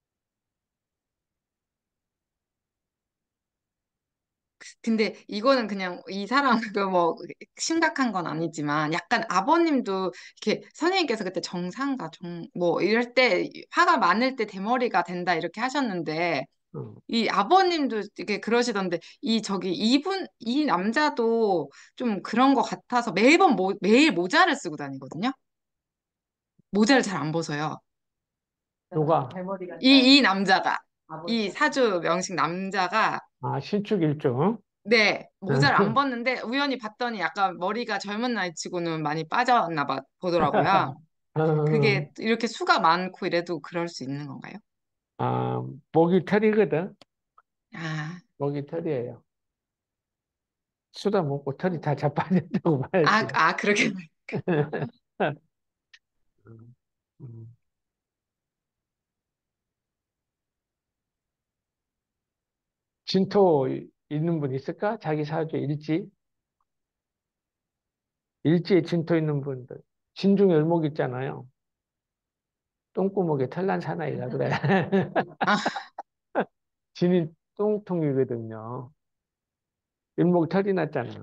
근데 이거는 그냥 이 사람 그 뭐 심각한 건 아니지만 약간 아버님도 이렇게 선생님께서 그때 정상가 정 뭐 이럴 때 화가 많을 때 대머리가 된다 이렇게 하셨는데 응. 이 아버님도 이게 그러시던데 이 저기 이분 이 남자도 좀 그런 것 같아서 매번 모, 매일 모자를 쓰고 다니거든요. 모자를 잘 안 벗어요. 누가? 이 이 남자가 이 사주 명식 남자가 아, 신축일주. 네, 모자를 안 벗는데 우연히 봤더니 약간 머리가 젊은 나이 치고는 많이 빠졌나 봐 보더라고요. 어, 그게 이렇게 수가 많고 이래도 그럴 수 있는 건가요? 아, 목이 털이거든. 아, 목이 털이에요. 수다 먹고 털이 다 자빠졌다고 아, 봐야지. 아, 그렇게. 음, 음. 진토 있는 분 있을까? 자기 사주에 일지. 일지에 진토 있는 분들. 진중 열목 있잖아요. 똥구멍에 털난 사나이라 그래. 아, 진이 똥통이거든요. 일목 털이 났잖아.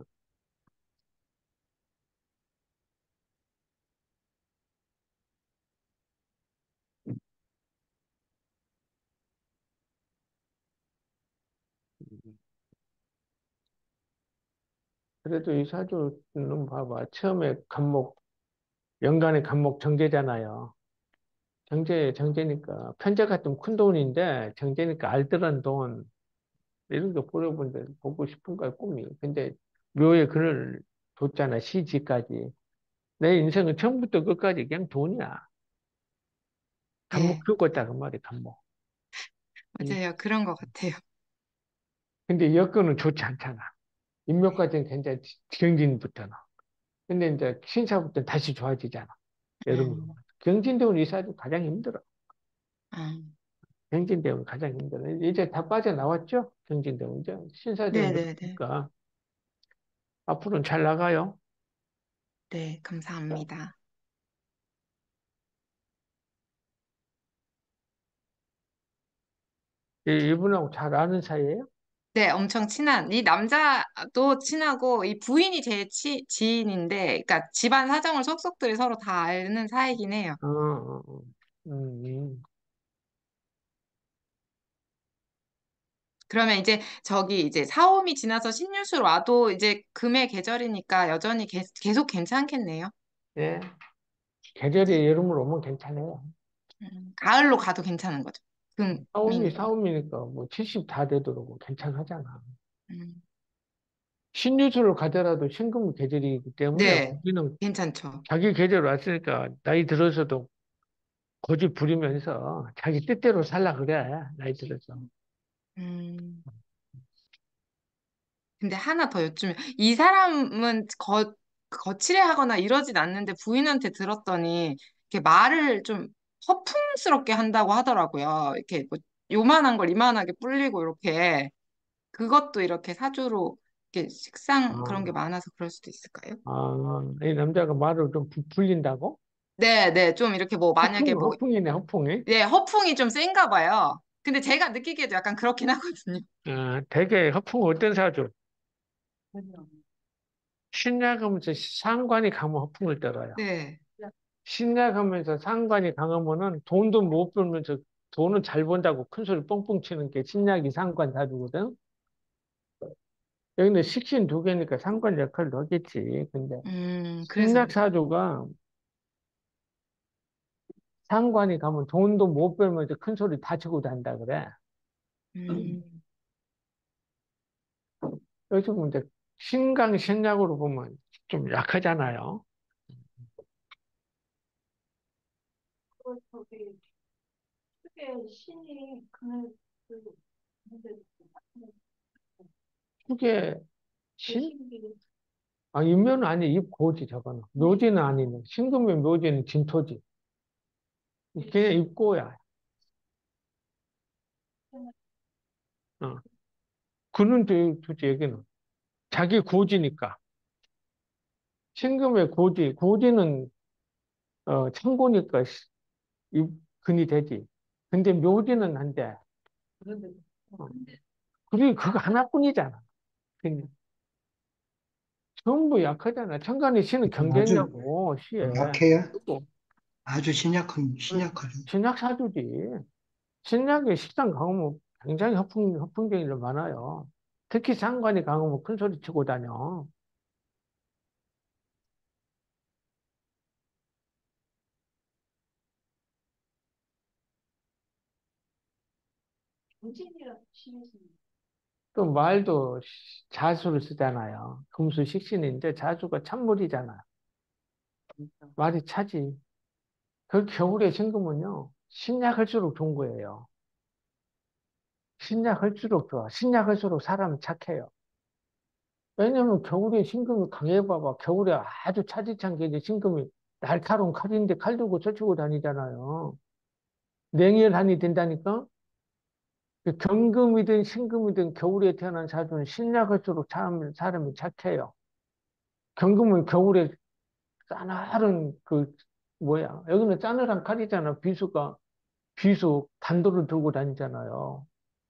그래도 이 사주는 봐봐. 처음에 간목, 연간의 간목 정제잖아요. 정제, 정제니까, 편제 같으면 큰 돈인데, 정제니까 알뜰한 돈, 이런 거 뿌려본 데 보고 싶은 거야, 꿈이. 근데 묘에 글을 뒀잖아, 시지까지. 내 인생은 처음부터 끝까지 그냥 돈이야. 간목 네, 죽었다, 그 말이, 간목. 음. 맞아요. 그런 것 같아요. 근데 여건은 좋지 않잖아. 인묘까지는 괜찮지, 경진부터는. 근데 이제 신사부터 다시 좋아지잖아. 여름으로. 음, 경진대원 이사도 가장 힘들어. 음, 경진대원 가장 힘들어. 이제 다 빠져나왔죠? 경진대원. 이제 신사대원 네네네. 들어오니까 앞으로는 잘 나가요. 네, 감사합니다. 이- 이분하고 잘 아는 사이예요? 네, 엄청 친한, 이 남자도 친하고, 이 부인이 제 치, 지인인데, 그러니까 집안 사정을 속속들이 서로 다 아는 사이긴 해요. 어, 어, 어. 음, 음. 그러면 이제 저기 이제 사오미 지나서 신유술 와도 이제 금의 계절이니까 여전히 계, 계속 괜찮겠네요. 예. 계절이 여름으로 오면 괜찮아요. 음, 가을로 가도 괜찮은 거죠. 사오미, 금이니까. 사오미니까 뭐 칠십 다 되도록 괜찮하잖아. 음, 신유술을 가더라도 신금 계절이기 때문에 네, 거기는 괜찮죠. 자기 계절 왔으니까 나이 들어서도 고집 부리면서 자기 뜻대로 살라 그래. 나이 들어서. 음, 근데 하나 더 여쭈면 이 사람은 거, 거칠해하거나 이러진 않는데 부인한테 들었더니 이렇게 말을 좀 허풍스럽게 한다고 하더라고요. 이렇게 뭐 요만한 걸 이만하게 불리고 이렇게 그것도 이렇게 사주로 이렇게 식상 그런 게 아, 많아서 그럴 수도 있을까요? 아, 이 남자가 말을 좀 부- 불린다고? 네, 네, 좀 이렇게 뭐 만약에 허풍, 뭐 허풍이네, 허풍이. 네, 허풍이 좀 센가 봐요. 근데 제가 느끼기에도 약간 그렇긴 하거든요. 아, 되게 허풍 어떤 사주? 신약하면서 상관이 강하면 허풍을 떨어요. 네. 신약하면서 상관이 강하면은 돈도 못 벌면서 돈은 잘 번다고 큰 소리 뻥뻥 치는 게 신약이 상관 사주거든. 여기는 식신 두 개니까 상관 역할도 하겠지. 근데 음, 그래서 신약 그래. 사주가 상관이 가면 돈도 못 벌면서 큰 소리 다 치고 단다 그래. 음, 요즘 이제 신강 신약으로 보면 좀 약하잖아요. 그게 신? 아, 인묘는 아니, 입고지, 저거는. 묘지는 아니네. 신금의 묘지는 진토지. 그냥 입고야. 어. 그는 도- 도대체 여기는. 자기 고지니까. 신금의 고지, 고지는, 어, 창고니까 시- 입, 근이 되지. 근데 묘지는 안 돼. 어. 그게 그거 하나뿐이잖아. 그냥 전부 약하잖아. 천간의 신은 아주 경쟁력고, 시에. 약해요. 그리고 아주 신약한, 그 신약하죠. 신약 사주지. 신약의 식상 강하면 굉장히 허풍, 허풍쟁이들 많아요. 특히 상관이 강하면 큰 소리 치고 다녀. 또 말도 시- 자수를 쓰잖아요. 금수 식신인데 자수가 찬물이잖아. 말이 차지. 그 겨울에 신금은요, 신약할수록 좋은 거예요. 신약할수록 좋아. 신약할수록 사람은 착해요. 왜냐면 겨울에 신금이 강해봐봐. 겨울에 아주 차디찬 게 이제 신금이 날카로운 칼인데 칼 들고 젖히고 다니잖아요. 냉혈한이 된다니까? 그 경금이든 신금이든 겨울에 태어난 사주는 신약할수록 사람, 사람이 착해요. 경금은 겨울에 싸늘한 그, 뭐야. 여기는 싸늘한 칼이잖아. 비수가, 비수, 단도를 들고 다니잖아요.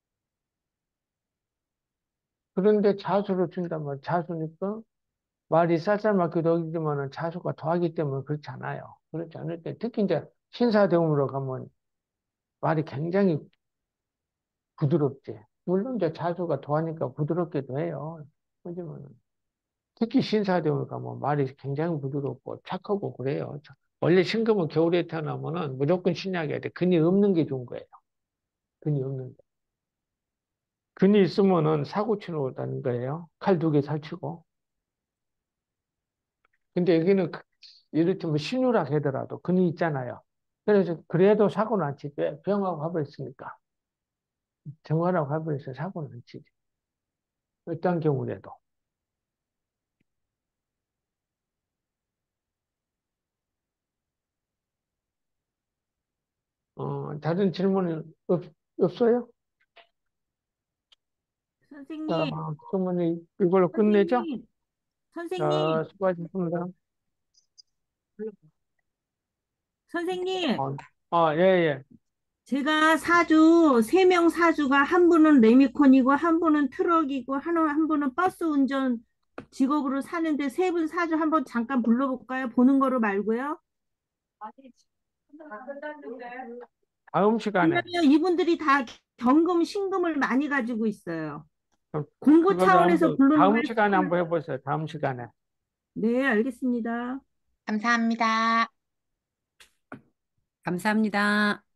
그런데 자수를 준단 말이야. 자수니까 말이 쌀쌀맞기도 하지만은 자수가 더하기 때문에 그렇지 않아요. 그렇지 않을 때, 특히 이제 신사대운으로 가면 말이 굉장히 부드럽지. 물론 이제 자수가 더하니까 부드럽기도 해요. 하지만 특히 신사대운으로 가면 말이 굉장히 부드럽고 착하고 그래요. 원래 신금은 겨울에 태어나면은 무조건 신약해야 돼. 근이 없는 게 좋은 거예요. 근이 없는 게. 근이 있으면은 사고 치는 다는 거예요. 칼 두 개 살치고. 근데 여기는 그- 이를테면 신유라 하더라도 근이 있잖아요. 그래서 그래도 사고는 안 치지. 왜? 병하고 합을 했으니까. 정화라고 합을 해서 사고는 안 치지. 어떤 경우라도. 어, 다른 질문은 없, 없어요? 자, 선생님, 그러면 이걸로 끝내죠? 선생님, 선생님, 자, 수고하셨습니다. 선생님. 어, 아, 예, 예. 제가 사주, 세 명 사주가 한 분은 레미콘이고, 한 분은 트럭이고, 한, 한 분은 버스 운전 직업으로 사는데 세 분 사주 한번 잠깐 불러볼까요? 보는 거로 말고요. 다음 시간에. 왜냐면 이분들이 다 경금, 신금을 많이 가지고 있어요. 그럼 공부 그거도 차원에서 한번, 부르는 다음 거예요? 시간에 한번 해보세요. 다음 시간에. 네, 알겠습니다. 감사합니다. 감사합니다.